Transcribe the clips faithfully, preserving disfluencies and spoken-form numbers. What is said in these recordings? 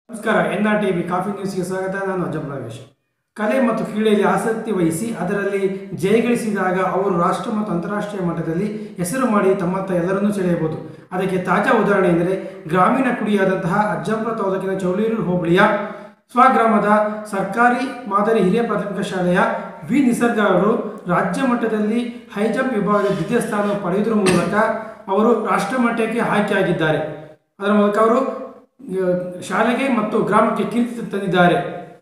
ನಮಸ್ಕಾರ. N R TV coffee ನ್ಯೂಸ್ಗೆ ಸ್ವಾಗತ. ನಾನು ಅಜಂ ನಾಗೇಶ್. ಕಲೆ ಮತ್ತು ಕ್ರೀಡೆಯಲ್ಲಿ ಆಸಕ್ತಿ ವಹಿಸಿ ಅದರಲ್ಲಿ ಜಯಗಳಿಸಿದಾಗ ಅವರು ರಾಷ್ಟ್ರ ಮತ್ತು ಅಂತಾರಾಷ್ಟ್ರೀಯ ಮಟ್ಟದಲ್ಲಿ ಹೆಸರು ಮಾಡಿ ತಮ್ಮತ್ತ ಎಲ್ಲರನ್ನೂ ಸೆಳೆಯಬಹುದು. ಅದಕ್ಕೆ ತಾಜಾ ಉದಾಹರಣೆ ಎಂದರೆ ಗ್ರಾಮೀಣ ಕುಡಿಯಾದಂತಹ ಅಜ್ಜಂಪುರ ತಾಲೂಕಿನ ಚೌಳೂರು ಹೋಬಳಿಯ ಸ್ವಗ್ರಾಮದ ಸರ್ಕಾರಿ ಮಾದರಿ ಹಿರಿಯ ಪ್ರಾಥಮಿಕ ಶಾಲೆಯ ವಿ ನಿಸರ್ಗ ಅವರು ರಾಜ್ಯ ಮಟ್ಟದಲ್ಲಿ ಹೈಜಂಪ್ ವಿಭಾಗದ ದ್ವಿತೀಯ ಸ್ಥಾನ ಪಡೆಯುವುದರ ಮೂಲಕ ಅವರು ರಾಷ್ಟ್ರ ಮಟ್ಟಕ್ಕೆ ಆಯ್ಕೆಯಾಗಿದ್ದಾರೆ. ಅದರ ಮೂಲಕ ಅವರು ಶಾಲೆಗೆ ಮತ್ತು ಗ್ರಾಮಕ್ಕೆ ಕೀರ್ತಿ ತಂದಿದ್ದಾರೆ.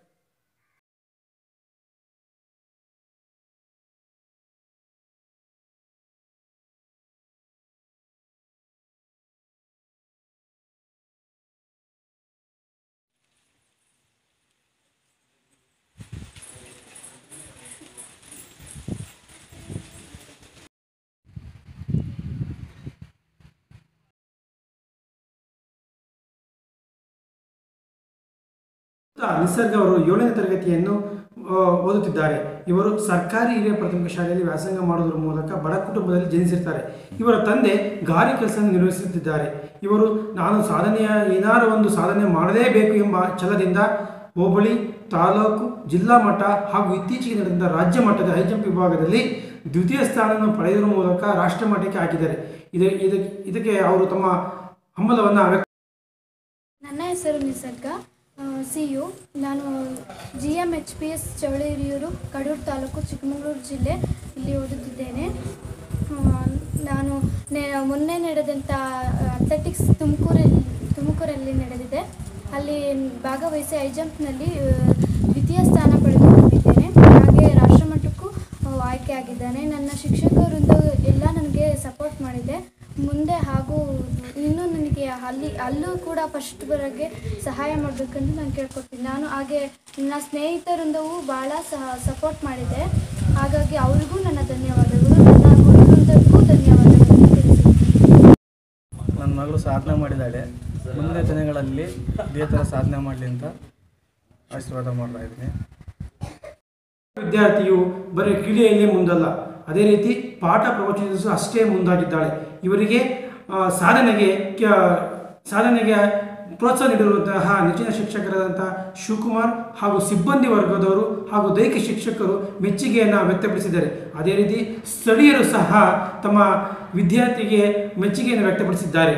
ನಿಸರ್ಗ ಅವರು ಏಳನೇ ತರಗತಿಯನ್ನು ಓದುತ್ತಿದ್ದಾರೆ. ಇವರು ಸರ್ಕಾರಿ ಹಿರಿಯ ಪ್ರಾಥಮಿಕ ಶಾಲೆಯಲ್ಲಿ ವ್ಯಾಸಂಗ ಮಾಡುವುದರ ಮೂಲಕ ಬಡ ಕುಟುಂಬದಲ್ಲಿ ಜನಿಸಿರ್ತಾರೆ. ಇವರ ತಂದೆ ಗಾರೆ ಕೆಲಸ ನಿರ್ವಹಿಸುತ್ತಿದ್ದಾರೆ. ಇವರು ನಾನು ಸಾಧನೆಯ ಏನಾದರೂ ಒಂದು ಸಾಧನೆ ಮಾಡಲೇಬೇಕು ಎಂಬ ಛಲದಿಂದ ಹೋಬಳಿ, ತಾಲೂಕು, ಜಿಲ್ಲಾ ಮಟ್ಟ ಹಾಗೂ ಇತ್ತೀಚೆಗೆ ನಡೆದ ರಾಜ್ಯ ಮಟ್ಟದ ಹೈಜಂಪ್ ವಿಭಾಗದಲ್ಲಿ ದ್ವಿತೀಯ ಸ್ಥಾನವನ್ನು ಪಡೆಯುವ ಮೂಲಕ ರಾಷ್ಟ್ರ ಮಟ್ಟಕ್ಕೆ ಹಾಕಿದ್ದಾರೆ. ಇದು ಇದಕ್ಕೆ ಇದಕ್ಕೆ ಅವರು ತಮ್ಮ ಹಂಬಲವನ್ನು ವ್ಯಕ್ತ. ನನ್ನ ಹೆಸರು ನಿಸರ್ಗ ಸಿ ಯು. ನಾನು G M H P S Chaulur Kadur taluk, Chikkamagaluru ಜಿಲ್ಲೆ ಇಲ್ಲಿ ಓದುತ್ತಿದ್ದೇನೆ. ನಾನು ನೆ ಮೊನ್ನೆ ನಡೆದಂಥ ಅಥ್ಲೆಟಿಕ್ಸ್ ತುಮಕೂರಲ್ಲಿ ತುಮಕೂರಲ್ಲಿ ನಡೆದಿದೆ. ಅಲ್ಲಿ ಭಾಗವಹಿಸಿ ಹೈ ಜಂಪ್ನಲ್ಲಿ ದ್ವಿತೀಯ ಸ್ಥಾನ ಪಡೆದುಕೊಂಡಿದ್ದೇನೆ. ಹಾಗೆ ರಾಷ್ಟ್ರಮಟ್ಟಕ್ಕೂ ಆಯ್ಕೆಯಾಗಿದ್ದೇನೆ. ನನ್ನ ಶಿಕ್ಷಕರಿಂದ ಎಲ್ಲ ನನಗೆ ಸಪೋರ್ಟ್ ಮಾಡಿದೆ. ಮುಂದೆ ಹಾಗೂ ಇನ್ನೂ ನನಗೆ ಅಲ್ಲಿ ಅಲ್ಲೂ ಕೂಡ ಫಸ್ಟ್ ಬರೋಕ್ಕೆ ಸಹಾಯ ಮಾಡಬೇಕಂತ ನಾನು ಕೇಳ್ಕೊಡ್ತೀನಿ. ನಾನು ಹಾಗೆ ನನ್ನ ಸ್ನೇಹಿತರಿಂದವೂ ಭಾಳ ಸಹ ಸಪೋರ್ಟ್ ಮಾಡಿದೆ. ಹಾಗಾಗಿ ಅವ್ರಿಗೂ ನನ್ನ ಧನ್ಯವಾದಗಳು, ನನ್ನ ಗುರುವೃಂದಕ್ಕೂ ಧನ್ಯವಾದಗಳು ತಿಳಿಸುತ್ತೀನಿ. ನನ್ನ ಮಗಳು ಸಾಧನೆ ಮಾಡಿದ್ದಾಳೆ. ಮುಂದಿನ ದಿನಗಳಲ್ಲಿ ಇದೇ ಥರ ಸಾಧನೆ ಮಾಡಲಿ ಅಂತ ಆಶೀರ್ವಾದ ಮಾಡ್ತಾ ಇದ್ದೀನಿ. ವಿದ್ಯಾರ್ಥಿಯು ಬರೀ ಕ್ರೀಡೆಯಲ್ಲೇ ಮುಂದಲ್ಲ, ಅದೇ ರೀತಿ ಪಾಠ ಪ್ರವಚನಿಸಲು ಅಷ್ಟೇ ಮುಂದಾಗಿದ್ದಾಳೆ. ಇವರಿಗೆ ಸಾಧನೆಗೆ ಸಾಧನೆಗೆ ಪ್ರೋತ್ಸಾಹ ನೀಡಿರುವಂತಹ ನೆಚ್ಚಿನ ಶಿಕ್ಷಕರಾದಂತಹ ಶಿವಕುಮಾರ್ ಹಾಗೂ ಸಿಬ್ಬಂದಿ ವರ್ಗದವರು ಹಾಗೂ ದೈಹಿಕ ಶಿಕ್ಷಕರು ಮೆಚ್ಚುಗೆಯನ್ನು ವ್ಯಕ್ತಪಡಿಸಿದ್ದಾರೆ. ಅದೇ ರೀತಿ ಸ್ಥಳೀಯರು ಸಹ ತಮ್ಮ ವಿದ್ಯಾರ್ಥಿಗೆ ಮೆಚ್ಚುಗೆಯನ್ನು ವ್ಯಕ್ತಪಡಿಸಿದ್ದಾರೆ.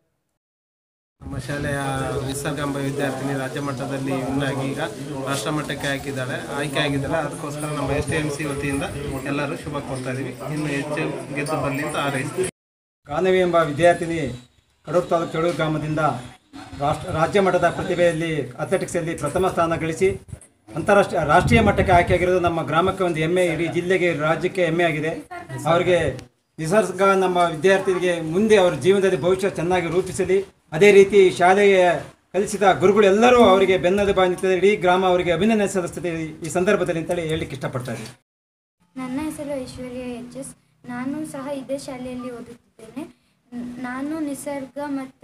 ನಮ್ಮ ಶಾಲೆಯ ನಿಸರ್ಗ ಎಂಬ ವಿದ್ಯಾರ್ಥಿನಿ ರಾಜ್ಯ ಮಟ್ಟದಲ್ಲಿ ವಿನ್ನಾಗಿ ಈಗ ರಾಷ್ಟ್ರ ಮಟ್ಟಕ್ಕೆ ಹಾಕಿದ್ದಾಳೆ ಆಯ್ಕೆ ಆಗಿದ್ದಾಳೆ. ಅದಕ್ಕೋಸ್ಕರ ನಮ್ಮ ಎಸ್ ಟಿ ಎಮ್ ಸಿ ವತಿಯಿಂದ ಎಲ್ಲರೂ ಶುಭ ಕೋರ್ತಾ ಇದ್ದೀವಿ. ಇನ್ನು ಹೆಚ್ಚು ಗೆದ್ದು ಬರಲಿ ಅಂತ ಹಾರೈಸ್ತೀವಿ. ಕಾನವಿ ಎಂಬ ವಿದ್ಯಾರ್ಥಿನಿ ಕಡೂರು ತಾಲೂಕು ಚೌಳೂರು ಗ್ರಾಮದಿಂದ ರಾಷ್ಟ್ರ ರಾಜ್ಯ ಮಟ್ಟದ ಪ್ರತಿಭೆಯಲ್ಲಿ ಅಥ್ಲೆಟಿಕ್ಸಲ್ಲಿ ಪ್ರಥಮ ಸ್ಥಾನ ಗಳಿಸಿ ಅಂತಾರಾಷ್ಟ್ರೀಯ ರಾಷ್ಟ್ರೀಯ ಮಟ್ಟಕ್ಕೆ ಆಯ್ಕೆಯಾಗಿರೋದು ನಮ್ಮ ಗ್ರಾಮಕ್ಕೆ ಒಂದು ಹೆಮ್ಮೆ, ಇಡೀ ಜಿಲ್ಲೆಗೆ, ರಾಜ್ಯಕ್ಕೆ ಹೆಮ್ಮೆ ಆಗಿದೆ. ಅವರಿಗೆ ನಿಸರ್ಗ ನಮ್ಮ ವಿದ್ಯಾರ್ಥಿಗಳಿಗೆ ಮುಂದೆ ಅವರ ಜೀವನದಲ್ಲಿ ಭವಿಷ್ಯ ಚೆನ್ನಾಗಿ ರೂಪಿಸಲಿ. ಅದೇ ರೀತಿ ಶಾಲೆಗೆ ಕಲಿಸಿದ ಗುರುಗಳೆಲ್ಲರೂ ಅವರಿಗೆ ಬೆನ್ನೆಲುಬಾಗಿ ನಿಂತಿದ್ದಾರೆ. ಇಡೀ ಗ್ರಾಮ ಅವರಿಗೆ ಅಭಿನಂದನೆ ಸಲ್ಲಿಸುತ್ತದೆ ಈ ಸಂದರ್ಭದಲ್ಲಿ ಅಂತೇಳಿ ಹೇಳಲಿಕ್ಕೆ ಇಷ್ಟಪಡ್ತಾರೆ. ನನ್ನ ಹೆಸರು ಐಶ್ವರ್ಯ ಎಚ್ ಎಸ್. ನಾನು ಸಹ ಇದೇ ಶಾಲೆಯಲ್ಲಿ ಓದುತ್ತಿದ್ದೇನೆ. ನಾನು ನಿಸರ್ಗ ಮತ್ತು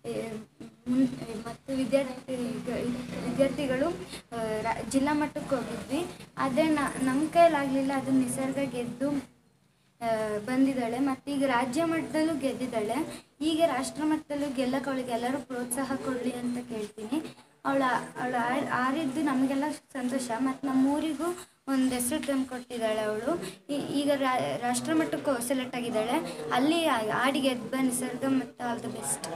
ಮತ್ತು ವಿದ್ಯಾರ್ಥಿ ವಿದ್ಯಾರ್ಥಿಗಳು ಜಿಲ್ಲಾ ಮಟ್ಟಕ್ಕೆ ಹೋಗಿದ್ವಿ. ಆದರೆ ನಮ್ಮ ಕೈಲಾಗಲಿಲ್ಲ. ಅದು ನಿಸರ್ಗ ಗೆದ್ದು ಬಂದಿದ್ದಾಳೆ ಮತ್ತು ಈಗ ರಾಜ್ಯ ಮಟ್ಟದಲ್ಲೂ ಗೆದ್ದಿದ್ದಾಳೆ. ಈಗ ರಾಷ್ಟ್ರ ಮಟ್ಟದಲ್ಲೂ ಗೆಲ್ಲಕ್ಕೆ ಅವಳಿಗೆ ಎಲ್ಲರೂ ಪ್ರೋತ್ಸಾಹ ಕೊಡಲಿ ಅಂತ ಕೇಳ್ತೀನಿ. ಅವಳ ಅವಳು ಆರಿದ್ದು ನಮಗೆಲ್ಲ ಸಂತೋಷ ಮತ್ತು ನಮ್ಮೂರಿಗೂ ಒಂದು ಹೆಸರು ತಂದು ಕೊಟ್ಟಿದ್ದಾಳೆ. ಅವಳು ಈಗ ರಾಷ್ಟ್ರ ಮಟ್ಟಕ್ಕೂ ಸೆಲೆಕ್ಟ್ ಆಗಿದ್ದಾಳೆ. ಅಲ್ಲಿ ಆಡಿ ಗೆದ್ದ ನಿಸರ್ಗ ಮತ್ತು ಆಲ್ ದ ಬೆಸ್ಟ್.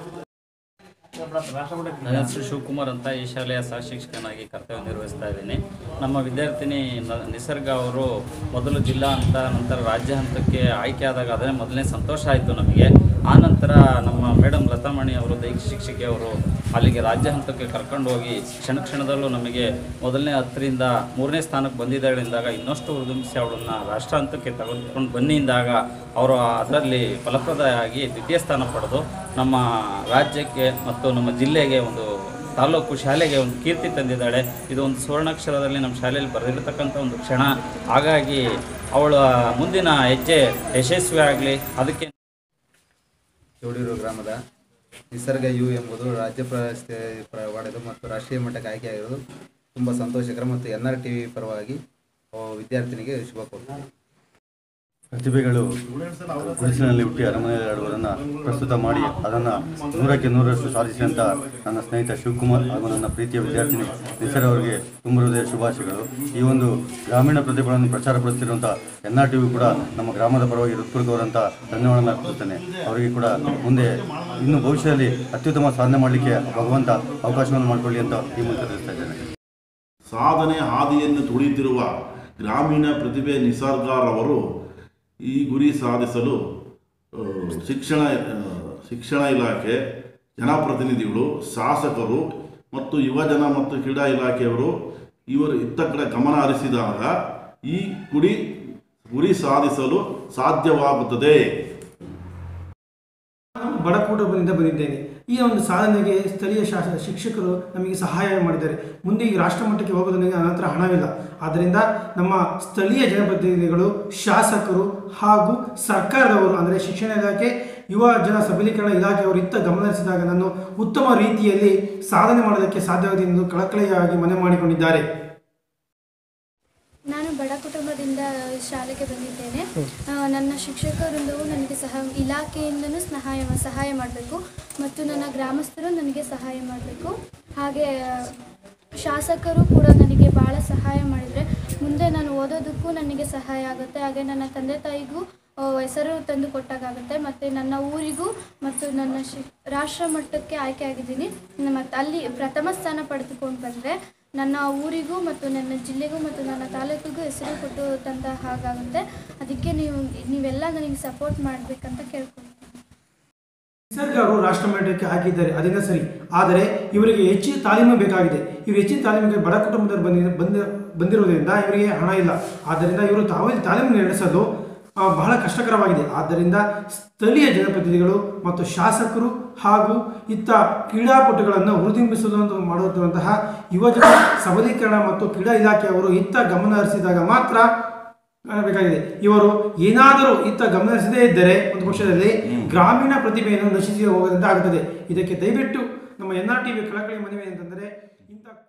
ನನ್ನ ಹೆಸರು ಶಿವಕುಮಾರ್ ಅಂತ ಈ ಶಾಲೆಯ ಸಹ ಶಿಕ್ಷಕನಾಗಿ ಕರ್ತವ್ಯ ನಿರ್ವಹಿಸ್ತಾ ಇದ್ದೀನಿ. ನಮ್ಮ ವಿದ್ಯಾರ್ಥಿನಿ ನಿಸರ್ಗ ಅವರು ಮೊದಲು ಜಿಲ್ಲಾ ಹಂತ, ನಂತರ ರಾಜ್ಯ ಹಂತಕ್ಕೆ ಆಯ್ಕೆಯಾದಾಗ ಅದನ್ನೇ ಮೊದಲನೇ ಸಂತೋಷ ಆಯಿತು ನಮಗೆ. ಆನಂತರ ನಮ್ಮ ಮೇಡಮ್ ಲತಾಮಣಿ ಅವರು, ದೈಹಿಕ ಶಿಕ್ಷಕಿ ಅವರು, ಅಲ್ಲಿಗೆ ರಾಜ್ಯ ಹಂತಕ್ಕೆ ಕರ್ಕೊಂಡು ಹೋಗಿ ಕ್ಷಣ ಕ್ಷಣದಲ್ಲೂ ನಮಗೆ ಮೊದಲನೇ ಹತ್ತರಿಂದ ಮೂರನೇ ಸ್ಥಾನಕ್ಕೆ ಬಂದಿದ್ದಾಳೆ ಎಂದಾಗ ಇನ್ನಷ್ಟು ಉದುಂಬಿಸಿ ಅವಳನ್ನು ರಾಷ್ಟ್ರ ಹಂತಕ್ಕೆ ತೆಗೆದುಕೊಂಡು ಬನ್ನಿಂದಾಗ ಅವರು ಅದರಲ್ಲಿ ಫಲಪ್ರದವಾಗಿ ದ್ವಿತೀಯ ಸ್ಥಾನ ಪಡೆದು ನಮ್ಮ ರಾಜ್ಯಕ್ಕೆ ಮತ್ತು ನಮ್ಮ ಜಿಲ್ಲೆಗೆ, ಒಂದು ತಾಲೂಕು ಶಾಲೆಗೆ ಒಂದು ಕೀರ್ತಿ ತಂದಿದ್ದಾಳೆ. ಇದು ಒಂದು ಸುವರ್ಣಾಕ್ಷರದಲ್ಲಿ ನಮ್ಮ ಶಾಲೆಯಲ್ಲಿ ಬರೆದಿರತಕ್ಕಂಥ ಒಂದು ಕ್ಷಣ. ಹಾಗಾಗಿ ಅವಳ ಮುಂದಿನ ಹೆಜ್ಜೆ ಯಶಸ್ವಿ ಆಗಲಿ. ಅದಕ್ಕೆ ಚೌಳೂರು ಗ್ರಾಮದ ನಿಸರ್ಗ ಯು ಎಂಬುದು ರಾಜ್ಯ ಪ್ರಶಸ್ತಿ ಪಡೆದು ಮತ್ತು ರಾಷ್ಟ್ರೀಯ ಮಟ್ಟಕ್ಕೆ ಆಯ್ಕೆಯಾಗಿರೋದು ತುಂಬ ಸಂತೋಷಕರ ಮತ್ತು ಎನ್ ಆರ್ ಟಿ ವಿ ಪರವಾಗಿ ವಿದ್ಯಾರ್ಥಿನಿಗೆ ಶುಭ ಕೋರುತ್ತೇನೆ. ಪ್ರತಿಭೆಗಳು ಗುಡಿಸಿನಲ್ಲಿ ಹುಟ್ಟಿ ಅರಮನೆಯಲ್ಲಿ ಆಡುವುದನ್ನು ಪ್ರಸ್ತುತ ಮಾಡಿ ಅದನ್ನು ನೂರಕ್ಕೆ ನೂರರಷ್ಟು ಸಾಧಿಸಿದಂಥ ನನ್ನ ಸ್ನೇಹಿತ ಶಿವಕುಮಾರ್ ಹಾಗೂ ನನ್ನ ಪ್ರೀತಿಯ ವಿದ್ಯಾರ್ಥಿನಿ ನಿಸರ್ ಅವರಿಗೆ ತುಂಬ ಹೃದಯ ಶುಭಾಶಯಗಳು. ಈ ಒಂದು ಗ್ರಾಮೀಣ ಪ್ರತಿಭೆಗಳನ್ನು ಪ್ರಚಾರಪಡಿಸುತ್ತಿರುವಂಥ ಎನ್ ಆರ್ ಟಿ ವಿ ಕೂಡ ನಮ್ಮ ಗ್ರಾಮದ ಪರವಾಗಿ ಹೃತ್ಪೂರ್ವಕವಾದಂಥ ಧನ್ಯವಾದಗಳನ್ನು ಅರ್ಪಿಸುತ್ತೇನೆ. ಅವರಿಗೆ ಕೂಡ ಮುಂದೆ ಇನ್ನು ಭವಿಷ್ಯದಲ್ಲಿ ಅತ್ಯುತ್ತಮ ಸಾಧನೆ ಮಾಡಲಿಕ್ಕೆ ಭಗವಂತ ಅವಕಾಶವನ್ನು ಮಾಡಿಕೊಳ್ಳಿ ಅಂತ ಈ ಮೂಲಕ ತಿಳಿಸ್ತಾ ಇದ್ದೇನೆ. ಸಾಧನೆ ಹಾದಿಯನ್ನು ತುಳಿತಿರುವ ಗ್ರಾಮೀಣ ಪ್ರತಿಭೆ ನಿಸರ್ಗಾರವರು ಈ ಗುರಿ ಸಾಧಿಸಲು ಶಿಕ್ಷಣ ಶಿಕ್ಷಣ ಇಲಾಖೆ, ಜನಪ್ರತಿನಿಧಿಗಳು, ಶಾಸಕರು ಮತ್ತು ಯುವಜನ ಮತ್ತು ಕ್ರೀಡಾ ಇಲಾಖೆಯವರು ಇವರು ಇತ್ತ ಕಡೆ ಗಮನ ಹರಿಸಿದಾಗ ಈ ಗುರಿ ಗುರಿ ಸಾಧಿಸಲು ಸಾಧ್ಯವಾಗುತ್ತದೆ. ಬಡ ಕುಟುಂಬದಿಂದ ಬಂದಿದ್ದೇನೆ. ಈ ಒಂದು ಸಾಧನೆಗೆ ಸ್ಥಳೀಯ ಶಾಸ ಶಿಕ್ಷಕರು ನಮಗೆ ಸಹಾಯ ಮಾಡಿದ್ದಾರೆ. ಮುಂದೆ ಈ ರಾಷ್ಟ್ರ ಮಟ್ಟಕ್ಕೆ ಹೋಗೋದು ನನಗೆ ನನ್ನ ಹತ್ರ ಹಣವಿಲ್ಲ. ಆದ್ದರಿಂದ ನಮ್ಮ ಸ್ಥಳೀಯ ಜನಪ್ರತಿನಿಧಿಗಳು, ಶಾಸಕರು ಹಾಗೂ ಸರ್ಕಾರದವರು ಅಂದರೆ ಶಿಕ್ಷಣ ಇಲಾಖೆ, ಯುವ ಜನ ಸಬಲೀಕರಣ ಇಲಾಖೆಯವರು ಇತ್ತ ಗಮನಿಸಿದಾಗ ನಾನು ಉತ್ತಮ ರೀತಿಯಲ್ಲಿ ಸಾಧನೆ ಮಾಡೋದಕ್ಕೆ ಸಾಧ್ಯವಾಗಿದೆ ಎಂದು ಕಳಕಳಿಯಾಗಿ ಮನವಿ ಮಾಡಿಕೊಂಡಿದ್ದಾರೆ. ನಾನು ಬಡ ಕುಟುಂಬದಿಂದ ಶಾಲೆಗೆ ಬಂದಿದ್ದೇನೆ. ನನ್ನ ಶಿಕ್ಷಕರಿಂದಲೂ ನನಗೆ ಸಹ ಇಲಾಖೆಯಿಂದಲೂ ಸಹಾಯ ಸಹಾಯ ಮಾಡಬೇಕು ಮತ್ತು ನನ್ನ ಗ್ರಾಮಸ್ಥರು ನನಗೆ ಸಹಾಯ ಮಾಡಬೇಕು. ಹಾಗೆ ಶಾಸಕರು ಕೂಡ ನನಗೆ ಭಾಳ ಸಹಾಯ ಮಾಡಿದರೆ ಮುಂದೆ ನಾನು ಓದೋದಕ್ಕೂ ನನಗೆ ಸಹಾಯ ಆಗುತ್ತೆ. ಹಾಗೆ ನನ್ನ ತಂದೆ ತಾಯಿಗೂ ಹೆಸರು ತಂದು ಕೊಟ್ಟಾಗುತ್ತೆ ಮತ್ತು ನನ್ನ ಊರಿಗೂ ಮತ್ತು ನನ್ನ ಶಿ ರಾಷ್ಟ್ರ ಮಟ್ಟಕ್ಕೆ ಆಯ್ಕೆ ಆಗಿದ್ದೀನಿ. ಮತ್ತು ಅಲ್ಲಿ ಪ್ರಥಮ ಸ್ಥಾನ ಪಡೆದುಕೊಂಡು ಬಂದರೆ ನನ್ನ ಊರಿಗೂ ಮತ್ತು ನನ್ನ ಜಿಲ್ಲೆಗೂ ಮತ್ತು ನನ್ನ ತಾಲೂಕಿಗೂ ಹೆಸರು ಕೊಟ್ಟು ತಂದ ಹಾಗಾಗುತ್ತೆ. ಅದಕ್ಕೆ ನೀವು ನೀವೆಲ್ಲ ನನಗೆ ಸಪೋರ್ಟ್ ಮಾಡಬೇಕಂತ ಕೇಳ್ಕೊಳ್ತೀನಿ. ನಿಸರ್ಗ ಅವರು ರಾಷ್ಟ್ರ ಮಟ್ಟಕ್ಕೆ ಹಾಕಿದ್ದಾರೆ, ಅದರಿಂದ ಸರಿ. ಆದರೆ ಇವರಿಗೆ ಹೆಚ್ಚಿನ ತಾಲೀಮು ಬೇಕಾಗಿದೆ. ಇವರು ಹೆಚ್ಚಿನ ತಾಲೀಮಿಗೆ ಬಡ ಕುಟುಂಬದವರು ಬಂದಿ ಬಂದ ಬಂದಿರುವುದರಿಂದ ಇವರಿಗೆ ಹಣ ಇಲ್ಲ. ಆದ್ದರಿಂದ ಇವರು ತಾವೇ ತಾಲೀಮು ನಡೆಸಲು ಬಹಳ ಕಷ್ಟಕರವಾಗಿದೆ. ಆದ್ದರಿಂದ ಸ್ಥಳೀಯ ಜನಪ್ರತಿನಿಧಿಗಳು ಮತ್ತು ಶಾಸಕರು ಹಾಗೂ ಇತ್ತ ಕ್ರೀಡಾಪಟುಗಳನ್ನು ಹುರಿದುಂಬಿಸಲು ಮಾಡುವಂತಹ ಯುವಜನ ಸಬಲೀಕರಣ ಮತ್ತು ಕ್ರೀಡಾ ಇಲಾಖೆಯವರು ಇತ್ತ ಗಮನ ಹರಿಸಿದಾಗ ಮಾತ್ರ ಬೇಕಾಗಿದೆ. ಇವರು ಏನಾದರೂ ಇತ್ತ ಗಮನ ಹರಿಸದೇ ಇದ್ದರೆ ಒಂದು ಪಕ್ಷದಲ್ಲಿ ಗ್ರಾಮೀಣ ಪ್ರತಿಭೆಯನ್ನು ನಶಿಸಿ ಹೋಗದಂತೆ ಆಗುತ್ತದೆ. ಇದಕ್ಕೆ ದಯವಿಟ್ಟು ನಮ್ಮ ಎನ್ ಆರ್ ಟಿ ವಿ ಕಳಕಳಿ ಮನವಿ ಅಂತಂದರೆ ಇಂಥ